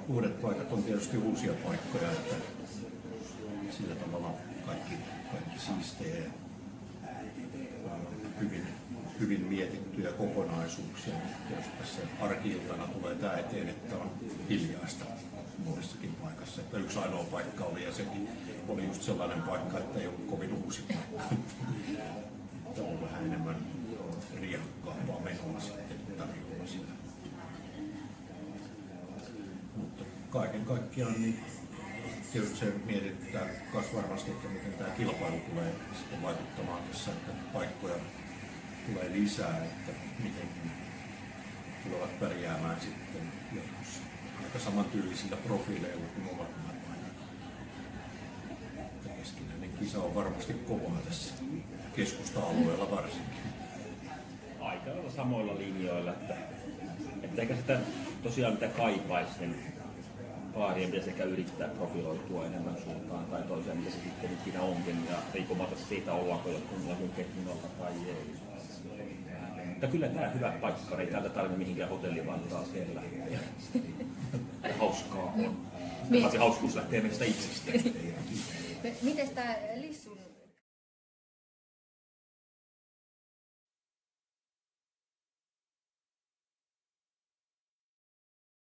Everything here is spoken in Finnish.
uudet paikat on tietysti uusia paikkoja, että sillä tavalla kaikki siistejä ja hyvin mietittyjä kokonaisuuksia. Jos tässä arki-iltana tulee tämä eteen, että on hiljaista monessakin paikassa. Että yksi ainoa paikka oli ja sekin oli just sellainen paikka, että ei ollut kovin uusi paikka. Että on vähän enemmän riehakkaampaa menoa sitten tarjolla sitä. Mutta kaiken kaikkiaan niin tietysti se mietittää myös varmasti, että miten tämä kilpailu tulee sitten vaikuttamaan tässä, että paikkoja tulee lisää, että miten tulevat pärjäämään sitten jatkossa. Aika samantyylisillä profiileilla kuin ovat nämä paikat. Keskinäinen kisa on varmasti kovaa tässä keskusta-alueella varsinkin. Aika lailla samoilla linjoilla, että eikä sitä tosiaan mitä kaipaisi, niin paarien pitäisi ehkä yrittää profiloitua enemmän suuntaan tai toiseen, mitä se sitten ikinä onkin, ja riippumatta siitä ollaanko jonkun ketjunolla tai ei. Mutta kyllä tämä hyvä paikka, ei täältä tarvitse mihinkään hotellivantaa siellä. Ja hauskaa on. Se hauskuus lähtee meistä itsestä. Miten tämä Lissun